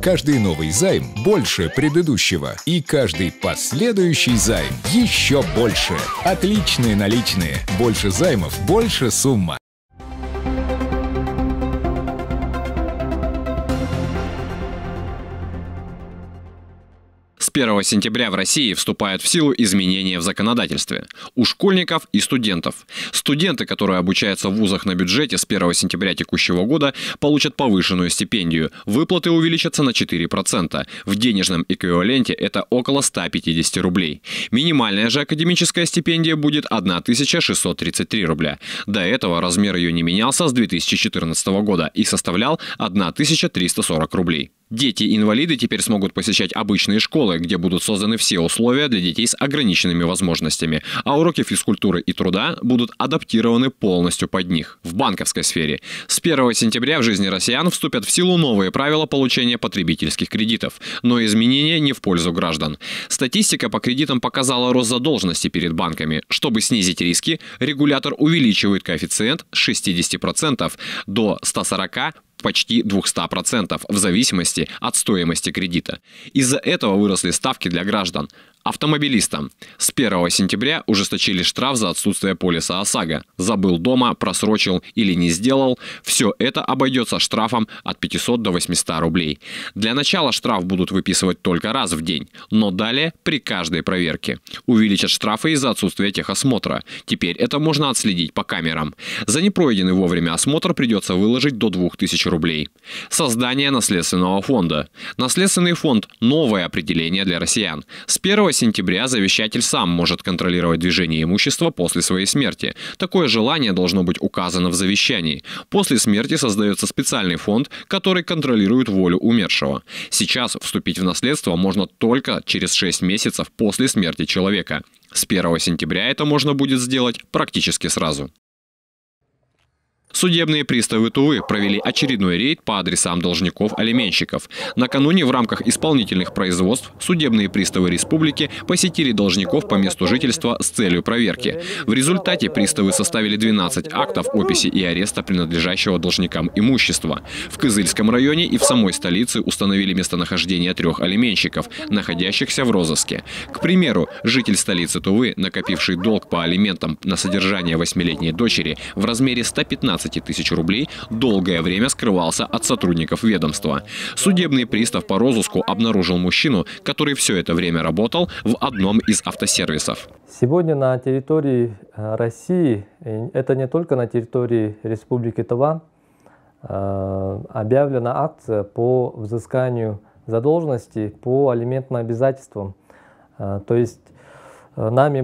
Каждый новый займ больше предыдущего. И каждый последующий займ еще больше. Отличные наличные. Больше займов, больше сумма. С 1 сентября в России вступают в силу изменения в законодательстве. У школьников и студентов. Студенты, которые обучаются в вузах на бюджете, с 1 сентября текущего года получат повышенную стипендию. Выплаты увеличатся на 4%. В денежном эквиваленте это около 150 рублей. Минимальная же академическая стипендия будет 1633 рубля. До этого размер ее не менялся с 2014 года и составлял 1340 рублей. Дети-инвалиды теперь смогут посещать обычные школы, где будут созданы все условия для детей с ограниченными возможностями, а уроки физкультуры и труда будут адаптированы полностью под них. В банковской сфере. С 1 сентября в жизни россиян вступят в силу новые правила получения потребительских кредитов, но изменения не в пользу граждан. Статистика по кредитам показала рост задолженности перед банками. Чтобы снизить риски, регулятор увеличивает коэффициент с 60% до 140%, почти 200% в зависимости от стоимости кредита. Из-за этого выросли ставки для граждан. Автомобилистам. С 1 сентября ужесточили штраф за отсутствие полиса ОСАГО. Забыл дома, просрочил или не сделал. Все это обойдется штрафом от 500 до 800 рублей. Для начала штраф будут выписывать только раз в день, но далее при каждой проверке. Увеличат штрафы из-за отсутствия техосмотра. Теперь это можно отследить по камерам. За непройденный вовремя осмотр придется выложить до 2000 рублей. Создание наследственного фонда. Наследственный фонд – новое определение для россиян. С 1 сентября завещатель сам может контролировать движение имущества после своей смерти. Такое желание должно быть указано в завещании. После смерти создается специальный фонд, который контролирует волю умершего. Сейчас вступить в наследство можно только через 6 месяцев после смерти человека. С 1 сентября это можно будет сделать практически сразу. Судебные приставы Тувы провели очередной рейд по адресам должников-алименщиков. Накануне в рамках исполнительных производств судебные приставы республики посетили должников по месту жительства с целью проверки. В результате приставы составили 12 актов описи и ареста принадлежащего должникам имущества. В Кызыльском районе и в самой столице установили местонахождение 3 алименщиков, находящихся в розыске. К примеру, житель столицы Тувы, накопивший долг по алиментам на содержание 8-летней дочери в размере 115 тысяч рублей, долгое время скрывался от сотрудников ведомства. Судебный пристав по розыску обнаружил мужчину, который все это время работал в одном из автосервисов. Сегодня на территории России, это не только на территории Республики Тува, объявлена акция по взысканию задолженности по алиментным обязательствам. То есть нами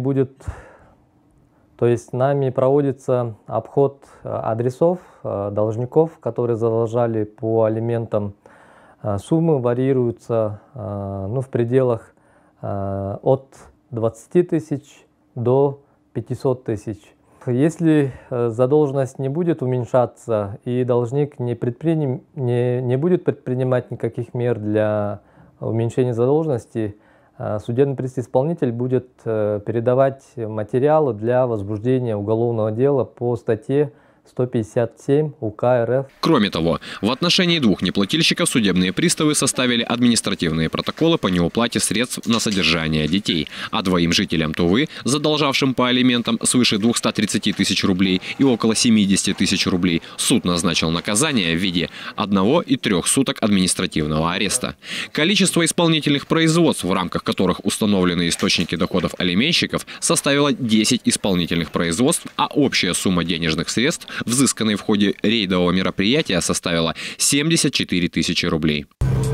проводится обход адресов должников, которые задолжали по алиментам. Суммы варьируются в пределах от 20 тысяч до 500 тысяч. Если задолженность не будет уменьшаться и должник не будет предпринимать никаких мер для уменьшения задолженности, судебный пристав-исполнитель будет передавать материалы для возбуждения уголовного дела по статье 157 УК РФ. Кроме того, в отношении 2 неплательщиков судебные приставы составили административные протоколы по неуплате средств на содержание детей, а 2 жителям Тувы, задолжавшим по алиментам свыше 230 тысяч рублей и около 70 тысяч рублей, суд назначил наказание в виде 1 и 3 суток административного ареста. Количество исполнительных производств, в рамках которых установлены источники доходов алименщиков, составило 10 исполнительных производств, а общая сумма денежных средств, взысканной в ходе рейдового мероприятия, составила 74 тысячи рублей.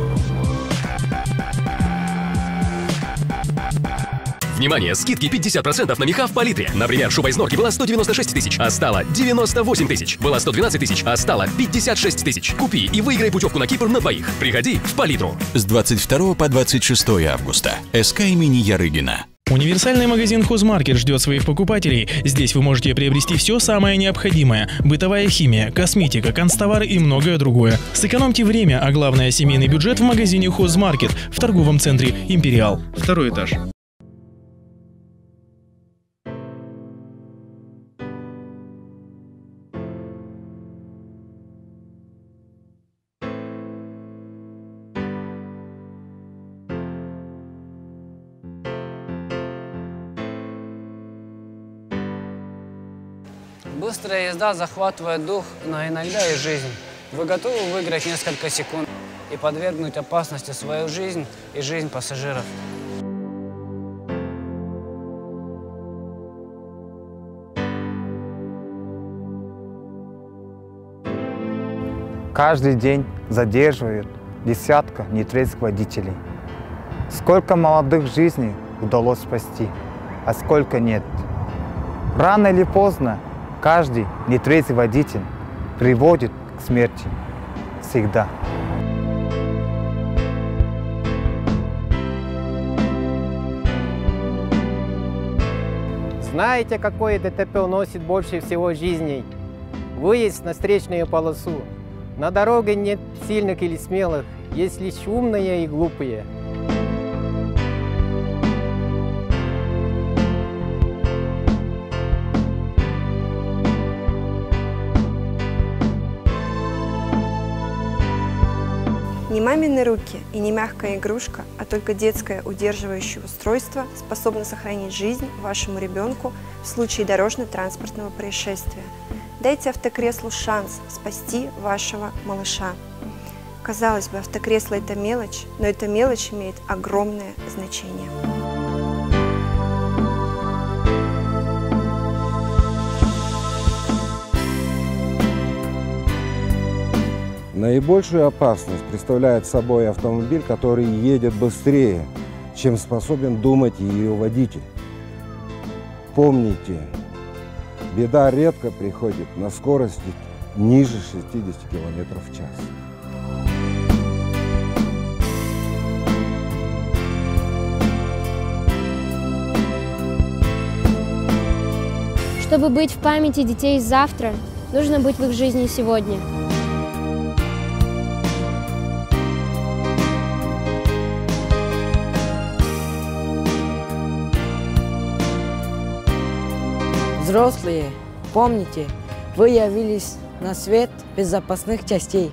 Внимание! Скидки 50% на меха в Палитре. Например, шуба из норки была 196 тысяч, а стала 98 тысяч. Была 112 тысяч, а стала 56 тысяч. Купи и выиграй путевку на Кипр на 2. Приходи в Палитру. С 22 по 26 августа. СК имени Ярыгина. Универсальный магазин «Хозмаркет» ждет своих покупателей. Здесь вы можете приобрести все самое необходимое. Бытовая химия, косметика, канцтовары и многое другое. Сэкономьте время, а главное – семейный бюджет в магазине «Хозмаркет» в торговом центре «Империал». 2-й этаж. Быстрая езда захватывает дух, но иногда и жизнь. Вы готовы выиграть несколько секунд и подвергнуть опасности свою жизнь и жизнь пассажиров? Каждый день задерживают десятка нетрезвых водителей. Сколько молодых жизней удалось спасти, а сколько нет. Рано или поздно каждый нетрезвый водитель приводит к смерти. Всегда. Знаете, какое ДТП уносит больше всего жизней? Выезд на встречную полосу. На дороге нет сильных или смелых, есть лишь умные и глупые. Не мамины руки и не мягкая игрушка, а только детское удерживающее устройство способно сохранить жизнь вашему ребенку в случае дорожно-транспортного происшествия. Дайте автокреслу шанс спасти вашего малыша. Казалось бы, автокресло – это мелочь, но эта мелочь имеет огромное значение. Наибольшую опасность представляет собой автомобиль, который едет быстрее, чем способен думать ее водитель. Помните, беда редко приходит на скорости ниже 60 км в час. Чтобы быть в памяти детей завтра, нужно быть в их жизни сегодня. Взрослые, помните, вы явились на свет без запасных частей.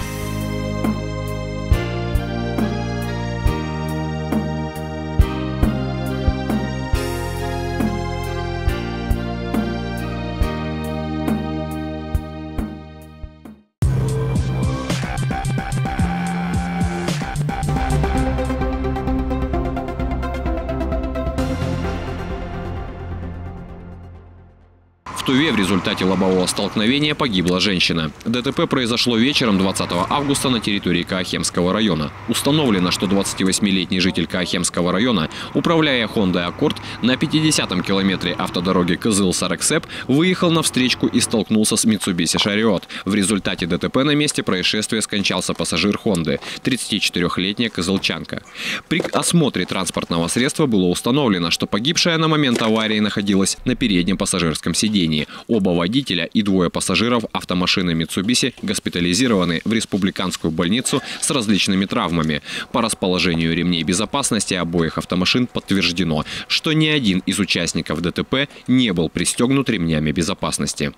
В Туве в результате лобового столкновения погибла женщина. ДТП произошло вечером 20 августа на территории Каахемского района. Установлено, что 28-летний житель Каахемского района, управляя Honda Accord, на 50-м километре автодороги Кызыл-Сарыксеп выехал на встречку и столкнулся с Mitsubishi Chariot. В результате ДТП на месте происшествия скончался пассажир Honda, 34-летняя кызылчанка. При осмотре транспортного средства было установлено, что погибшая на момент аварии находилась на переднем пассажирском сидении. Оба водителя и двое пассажиров автомашины Mitsubishi госпитализированы в республиканскую больницу с различными травмами. По расположению ремней безопасности обоих автомашин подтверждено, что ни один из участников ДТП не был пристегнут ремнями безопасности.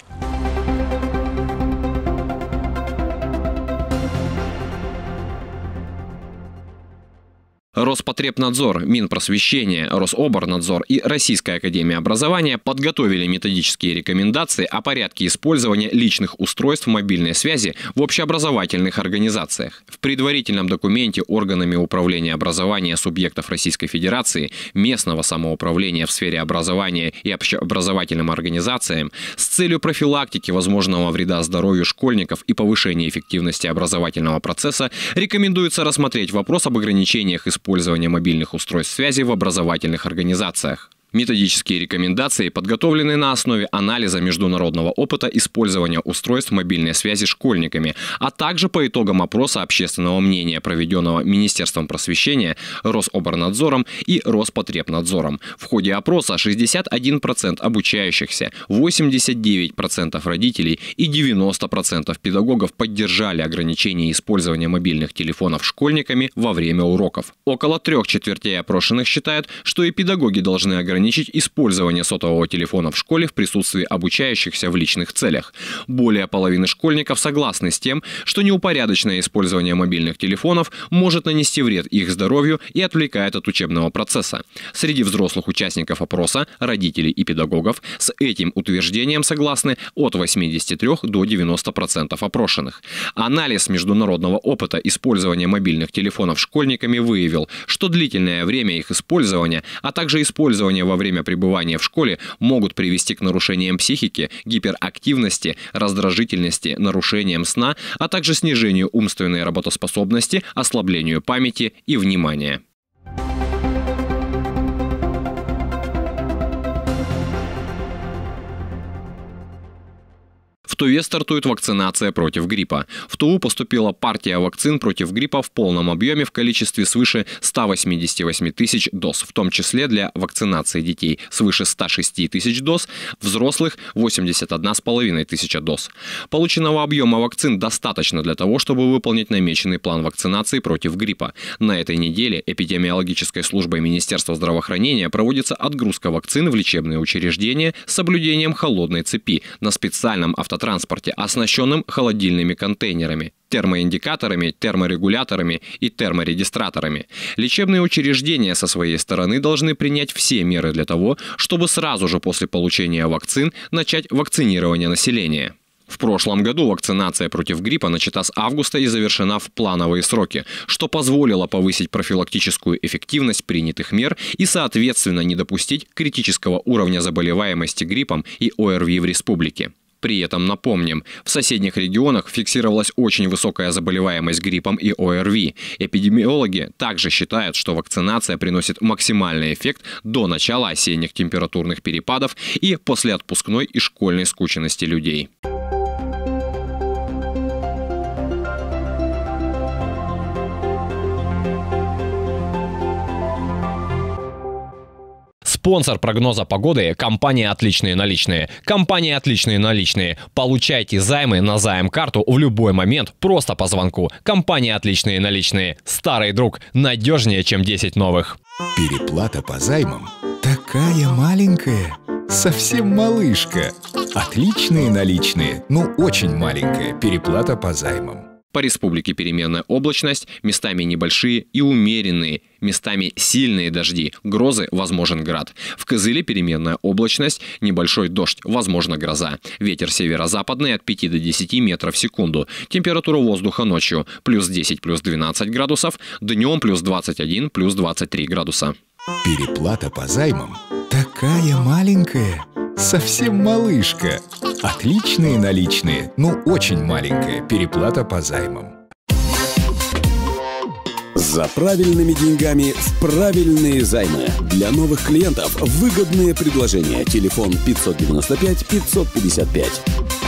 Роспотребнадзор, Минпросвещение, Рособорнадзор и Российская академия образования подготовили методические рекомендации о порядке использования личных устройств мобильной связи в общеобразовательных организациях. В предварительном документе органами управления образования субъектов Российской Федерации, местного самоуправления в сфере образования и общеобразовательным организациям с целью профилактики возможного вреда здоровью школьников и повышения эффективности образовательного процесса рекомендуется рассмотреть вопрос об ограничениях использования мобильных устройств связи в образовательных организациях. Методические рекомендации подготовлены на основе анализа международного опыта использования устройств мобильной связи школьниками, а также по итогам опроса общественного мнения, проведенного Министерством просвещения, Рособорнадзором и Роспотребнадзором. В ходе опроса 61% обучающихся, 89% родителей и 90% педагогов поддержали ограничение использования мобильных телефонов школьниками во время уроков. Около 3/4 опрошенных считают, что и педагоги должны ограничить ограничить использование сотового телефона в школе в присутствии обучающихся в личных целях. Более половины школьников согласны с тем, что неупорядоченное использование мобильных телефонов может нанести вред их здоровью и отвлекает от учебного процесса. Среди взрослых участников опроса, родителей и педагогов, с этим утверждением согласны от 83 до 90% опрошенных. Анализ международного опыта использования мобильных телефонов школьниками выявил, что длительное время их использования, а также использование во время пребывания в школе могут привести к нарушениям психики, гиперактивности, раздражительности, нарушениям сна, а также снижению умственной работоспособности, ослаблению памяти и внимания. В Туве стартует вакцинация против гриппа. В Туву поступила партия вакцин против гриппа в полном объеме в количестве свыше 188 тысяч доз, в том числе для вакцинации детей свыше 106 тысяч доз, взрослых 81,5 тысяча доз. Полученного объема вакцин достаточно для того, чтобы выполнить намеченный план вакцинации против гриппа. На этой неделе эпидемиологической службой Министерства здравоохранения проводится отгрузка вакцин в лечебные учреждения с соблюдением холодной цепи на специальном автотранспорте, оснащенным холодильными контейнерами, термоиндикаторами, терморегуляторами и терморегистраторами. Лечебные учреждения со своей стороны должны принять все меры для того, чтобы сразу же после получения вакцин начать вакцинирование населения. В прошлом году вакцинация против гриппа начата с августа и завершена в плановые сроки, что позволило повысить профилактическую эффективность принятых мер и, соответственно, не допустить критического уровня заболеваемости гриппом и ОРВИ в республике. При этом, напомним, в соседних регионах фиксировалась очень высокая заболеваемость гриппом и ОРВИ. Эпидемиологи также считают, что вакцинация приносит максимальный эффект до начала осенних температурных перепадов и после отпускной и школьной скученности людей. Спонсор прогноза погоды – компания «Отличные наличные». Компания «Отличные наличные». Получайте займы на займ-карту в любой момент просто по звонку. Компания «Отличные наличные». Старый друг. Надежнее, чем 10 новых. Переплата по займам такая маленькая. Совсем малышка. Отличные наличные, но очень маленькая переплата по займам. По республике переменная облачность, местами небольшие и умеренные, местами сильные дожди, грозы, возможен град. В Кызыле переменная облачность, небольшой дождь, возможно гроза. Ветер северо-западный от 5 до 10 метров в секунду. Температура воздуха ночью плюс 10, плюс 12 градусов, днем плюс 21, плюс 23 градуса. Переплата по займам такая маленькая. Совсем малышка. Отличные наличные, но очень маленькая переплата по займам. За правильными деньгами в правильные займы. Для новых клиентов выгодные предложения. Телефон 595 555.